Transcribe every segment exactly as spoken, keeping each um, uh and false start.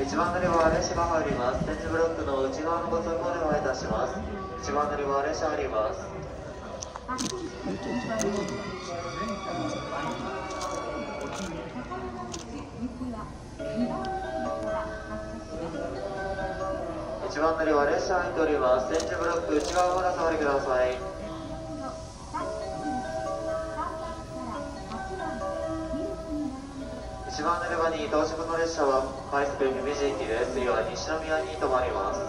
いちばん乗りは列車が入ります。点字ブロックの内側のご通行でお願いいたします。いちばん乗りは列車入ります。いちばん乗りは列車入っております。点字ブロック内側までお下がりください。いちばん乗り場に到着の列車はハイスペース姫路駅です。次は西宮に停まります。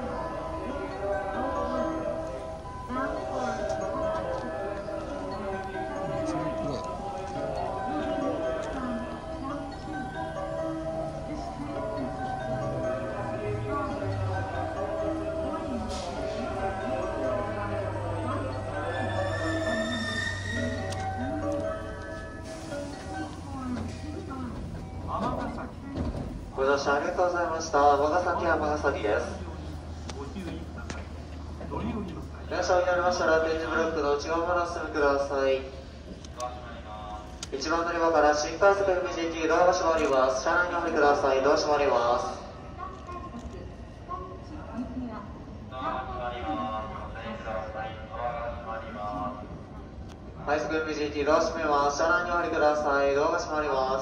ご乗車ありがとうございました。尼崎尼崎です。電車になりましたら点字ブロックの内側までお進みください。いちばん乗り場から新快速姫路駅ドアが閉まります。車内にお入りください。ドア閉まります。快速姫路駅ドア閉めます。車内にお入りください。ドアが閉まります。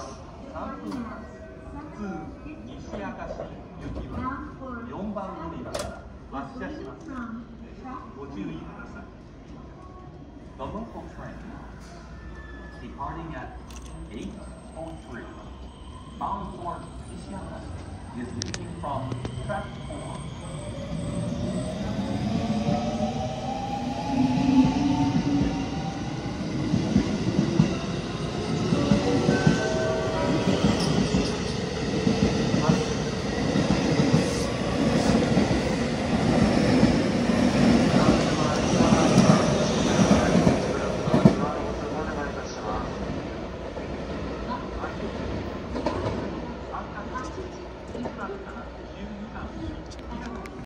西明石行きはよんばん乗り場から発車します。ご注意ください。The local train departing at eight oh three bound for 西明石 is leaving from track four.